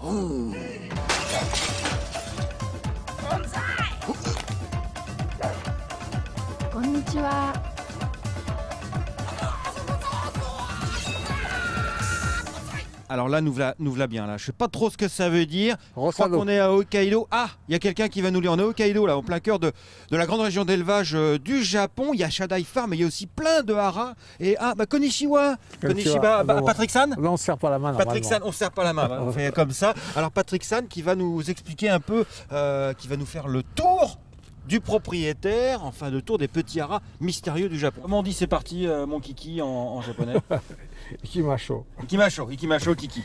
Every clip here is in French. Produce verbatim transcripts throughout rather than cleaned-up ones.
Konnichiwa. Alors là, nous voilà, nous voilà bien là. Je sais pas trop ce que ça veut dire. Rosado. Je crois qu'on est à Hokkaido. Ah, il y a quelqu'un qui va nous lire. On est à Hokkaido là, en plein cœur de, de la grande région d'élevage euh, du Japon. Il y a Shadai Farm, mais il y a aussi plein de haras. Et ah, bah konnichiwa. Konnichiwa. Bah, Patrick San. Là, on ne se serre pas la main. Patrick San, on ne se serre pas la main. On fait comme ça. Alors Patrick San qui va nous expliquer un peu, euh, qui va nous faire le tour du propriétaire, enfin le tour des petits haras mystérieux du Japon. Comment on dit c'est parti, euh, mon kiki en, en japonais? Ikimasho. Ikimasho, ikimasho, kiki.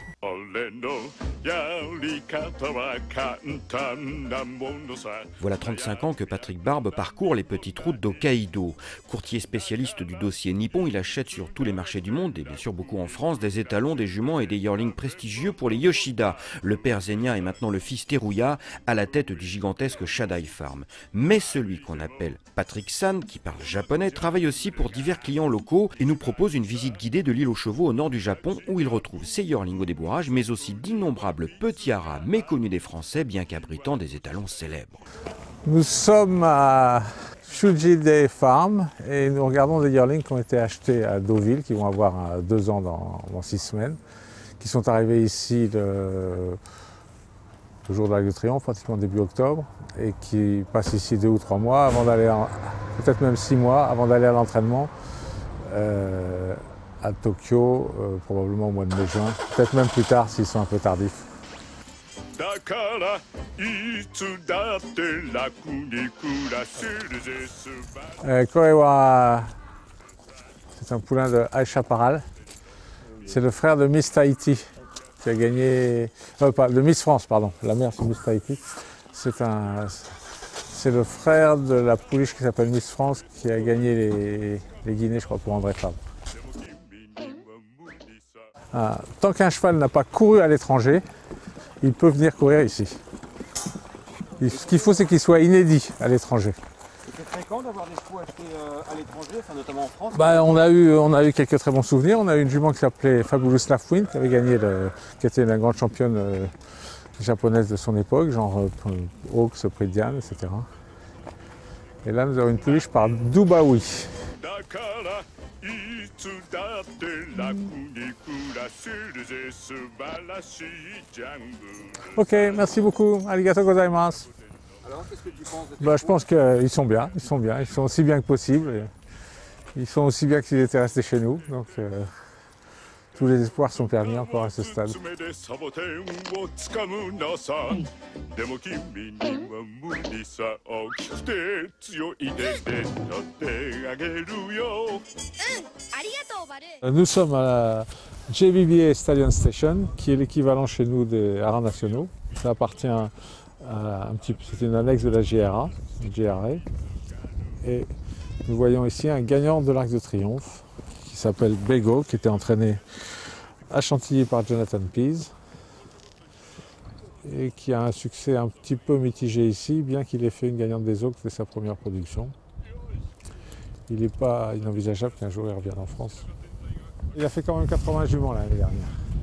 Voilà trente-cinq ans que Patrick Barbe parcourt les petites routes d'Hokkaido. Courtier spécialiste du dossier nippon, il achète sur tous les marchés du monde, et bien sûr beaucoup en France, des étalons, des juments et des yearlings prestigieux pour les Yoshida. Le père Zenya est maintenant le fils Teruya, à la tête du gigantesque Shadai Farm. Mais celui qu'on appelle Patrick San, qui parle japonais, travaille aussi pour divers clients locaux et nous propose une visite guidée de l'île aux chevaux au nord du Japon, où il retrouve ses yearlings au débourrage, mais aussi d'innombrables petits haras méconnus des Français, bien qu'abritant des étalons célèbres. Nous sommes à Shujide Farm et nous regardons des yearlings qui ont été achetés à Deauville, qui vont avoir deux ans dans, dans six semaines, qui sont arrivés ici le, le jour de l'Arc de Triomphe, pratiquement début octobre, et qui passent ici deux ou trois mois avant d'aller, peut-être même six mois, avant d'aller à l'entraînement euh, à Tokyo, euh, probablement au mois de mai-juin, peut-être même plus tard s'ils sont un peu tardifs. Euh, Koewa, c'est un poulain de Aisha Paral. C'est le frère de Miss Tahiti qui a gagné, euh, pas, de Miss France, pardon. La mère c'est Miss Tahiti. C'est un, c'est le frère de la pouliche qui s'appelle Miss France qui a gagné les, les Guinées, je crois, pour André Fabre. Ah, tant qu'un cheval n'a pas couru à l'étranger, il peut venir courir ici. Ce qu'il faut, c'est qu'il soit inédit à l'étranger. C'est fréquent d'avoir des chevaux achetés à l'étranger, enfin, notamment en France? Bah, on, a eu, on a eu quelques très bons souvenirs. On a eu une jument qui s'appelait Fabulous Lafwin, qui avait gagné, le, qui était la grande championne euh, japonaise de son époque, genre euh, Hawks, Prix de Diane, et cetera. Et là, nous avons une pouliche par Dubaoui. Ok, merci beaucoup. Arigato gozaimasu. Alors, qu'est-ce que tu penses de tes bah, je pense qu'ils sont bien, ils sont bien, ils sont aussi bien que possible. Et ils sont aussi bien que s'ils étaient restés chez nous. Donc, euh, tous les espoirs sont permis encore à ce stade. Nous sommes à la J B B A Stallion Station, qui est l'équivalent chez nous des haras nationaux. Ça appartient à un petit peu, c'est une annexe de la J R A, J R A. Et nous voyons ici un gagnant de l'Arc de Triomphe qui s'appelle Bego, qui était entraîné à Chantilly par Jonathan Pease et qui a un succès un petit peu mitigé ici, bien qu'il ait fait une gagnante des Oaks dès sa première production. Il n'est pas inenvisageable qu'un jour il revienne en France. Il a fait quand même quatre-vingts juments l'année dernière.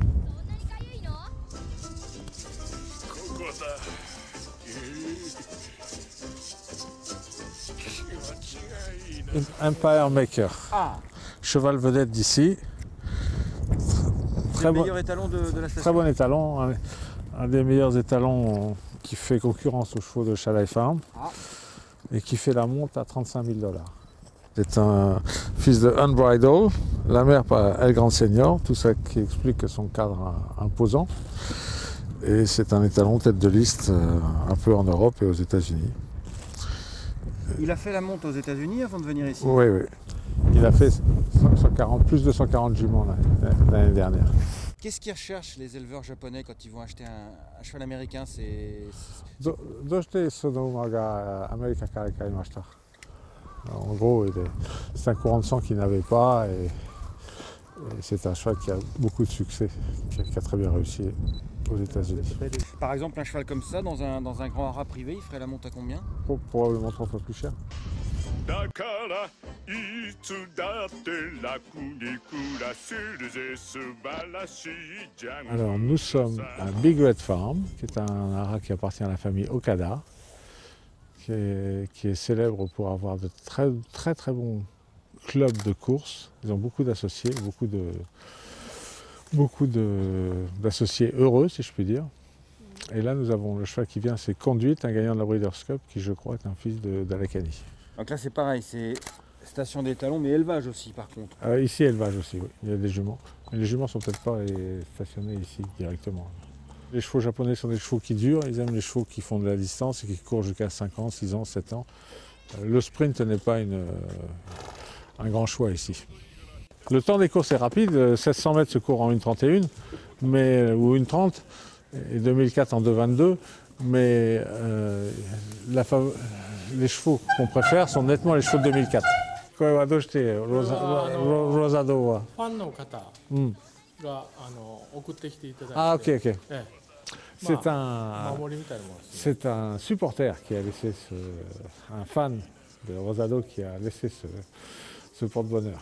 Empire Maker, Ah, cheval vedette d'ici. c'est le meilleur étalon de, de la station. Très bon étalon, un, un des meilleurs étalons qui fait concurrence aux chevaux de Shadai Farm Ah. et qui fait la monte à trente-cinq mille dollars. C'est un fils de Unbridled, la mère par El Grand Senior, tout ça qui explique son cadre imposant. Et c'est un étalon tête de liste un peu en Europe et aux États-Unis. Il a fait la monte aux États-Unis avant de venir ici? Oui, oui. Il a fait cent quarante, plus de cent quarante juments l'année dernière. Qu'est-ce qu'ils recherchent les éleveurs japonais quand ils vont acheter un, un cheval américain? C'est... En gros, c'est un courant de sang qu'il n'avait pas et, et c'est un cheval qui a beaucoup de succès, qui a, qui a très bien réussi aux États-Unis. Par exemple, un cheval comme ça, dans un, dans un grand haras privé, il ferait la monte à combien? Probablement trente fois plus cher. Alors nous sommes à Big Red Farm, qui est un haras qui appartient à la famille Okada, qui est, qui est célèbre pour avoir de très très très bons clubs de course. Ils ont beaucoup d'associés, beaucoup de beaucoup d'associés heureux, si je puis dire. Et là, nous avons le cheval qui vient, c'est Conduite, un gagnant de la Breeders' Cup, qui je crois est un fils d'Alekani. Donc là, c'est pareil, c'est station d'étalon, mais élevage aussi, par contre. Euh, ici, élevage aussi, oui. Il y a des juments. Mais les juments ne sont peut-être pas stationnés ici directement. Les chevaux japonais sont des chevaux qui durent. Ils aiment les chevaux qui font de la distance et qui courent jusqu'à cinq ans, six ans, sept ans. Euh, le sprint n'est pas une, euh, un grand choix ici. Le temps des courses est rapide. sept cents mètres se court en une trente et une, mais, ou une trente. Et deux mille quatre en deux vingt-deux, mais euh, la les chevaux qu'on préfère sont nettement les chevaux de deux mille quatre. Rosado. Ah, ok, ok. C'est un, c'est un supporter qui a laissé ce, un fan de Rosado qui a laissé ce, ce porte-bonheur.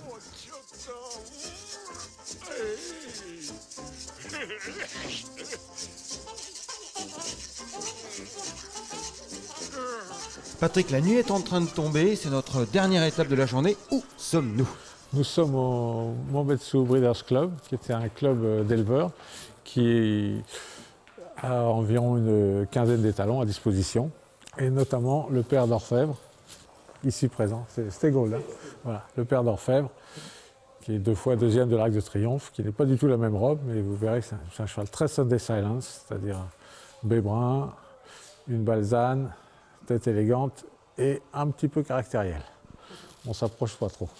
Patrick, la nuit est en train de tomber, c'est notre dernière étape de la journée. Où sommes-nous? Nous sommes au Monbetsu Breeders' Club, qui était un club d'éleveurs qui a environ une quinzaine d'étalons à disposition, et notamment le père d'Orfèvre, ici présent, c'est Stegol, hein. Voilà, le père d'Orfèvre, qui est deux fois deuxième de l'Arc de Triomphe, qui n'est pas du tout la même robe, mais vous verrez que c'est un, un cheval très Sunday Silence, c'est-à-dire bai brun, une balzane, tête élégante et un petit peu caractériel. On s'approche pas trop.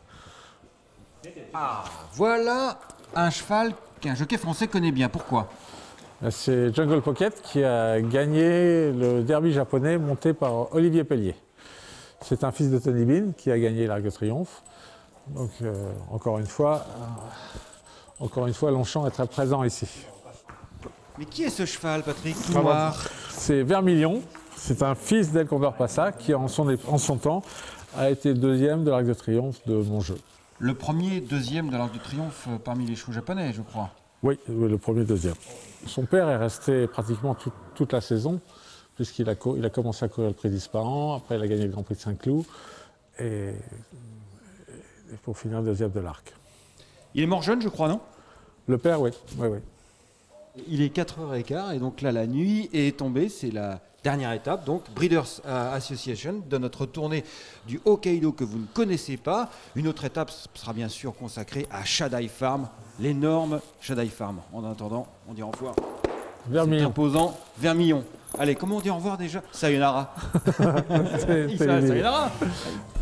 Ah, voilà un cheval qu'un jockey français connaît bien. Pourquoi? C'est Jungle Pocket qui a gagné le derby japonais monté par Olivier Pellier. C'est un fils de Tony Bean qui a gagné l'Arc de Triomphe. Donc euh, encore une fois, euh, encore une fois, Longchamp est très présent ici. Mais qui est ce cheval, Patrick, tout noir? C'est Vermilion. C'est un fils d'El Condor Passa qui, en son, en son temps, a été deuxième de l'Arc de Triomphe de mon jeu. Le premier deuxième de l'Arc de Triomphe parmi les chevaux japonais, je crois. Oui, le premier deuxième. Son père est resté pratiquement tout, toute la saison, puisqu'il a, il a commencé à courir le Prix d'Ispahan, après il a gagné le Grand Prix de Saint-Cloud, et, et pour finir deuxième de l'Arc. Il est mort jeune, je crois, non? Le père, oui. oui, oui. Il est quatre heures quinze et donc là la nuit est tombée, c'est la dernière étape, donc Breeders Association de notre tournée du Hokkaido que vous ne connaissez pas. Une autre étape sera bien sûr consacrée à Shadai Farm, l'énorme Shadai Farm. En attendant, on dit au revoir. Vermillon. Imposant, Vermillon. Allez, comment on dit au revoir déjà? Sayonara. Sayonara.